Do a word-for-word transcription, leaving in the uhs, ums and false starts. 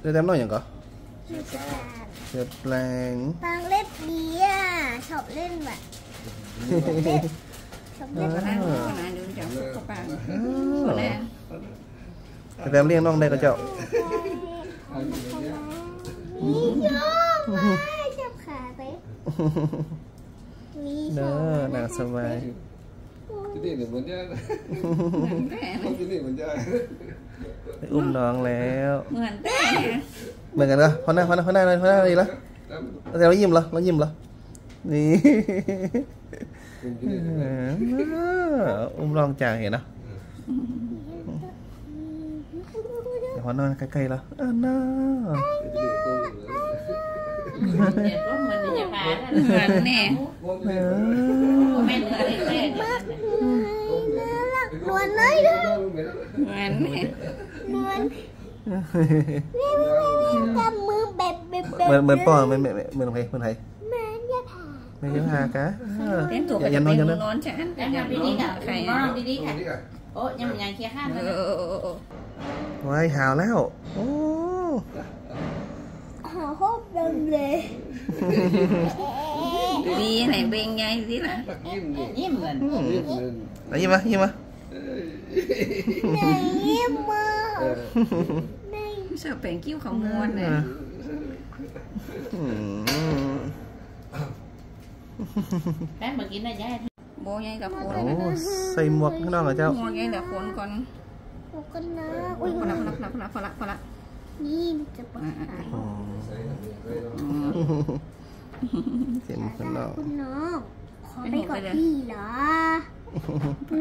เดี๋ยวแต้มน้อยอย่างก่อนเล็บแปลงเล็บแปลงปางเล็บดีอ่ะชอบเล่นแบบชอบเล่นขนาดนี้ขนาดดูจากสุขภาพคนแรกแต่แต้มเลี้ยงน้องได้ก็เจ้านี่โยกมาจับขาไปมีชเด้ออบ น่าสบายที่นี่เหมือนจะเหมือนแต่ที่นี่เหมือนจะได้อุ้มน้องแล้วเหมือนแต่เหมือนกันเหรอพอหน้าพอหน้าพอหน้าเลยพอหน้าเลยละแต่เรายิ้มเหรอเรายิ้มเหรอนี่อุ้มลองจางเห็นนะเดี๋ยวพอนอนใกล้ๆแล้วอ่าน้าเด็กก็เหมือนจะพาเหมือนแน่แม่เหนือเลยแม่น่ารักนวลเลยด้วยเหมือนแน่นวลนี่ทำมือแบบแบบเหมือนเหมือนป้อนเหมือนเหมือนเหมือนใครเหมือนใครแม่ยาผาไม่เยอะหากะเต้นตัวอย่าจะยันนเป็อนนยันนอนนอนฉันแล้วอย่าทำนดีอนๆค่ะใครมองดีๆค่ะโอ้ยังยังเคลียร์ข้างเอเลยอไว้หาวแล้วโอ้หาโคตรดังเลยดีไหนเบ่งไงดีล่ะยิ้มดิยิ้มเหมือนยิ้มเลยไหนยิ้มมายิ้มมาไหนยิ้มมาไหนชอบเป็นกิ้วของมวนเลยแม่เมื่อกี้น่ะยายโบยายกับคนโอ้ใส่หมวกข้างนอกเหรอเจ้าโบยายกับคนก่อนโอ้กันนะอุ้ยพอละพอละพอละพอละพอละนี่จะปะเสียงข้างนอกคุณน้องขอไปก่อนพี่เหรอ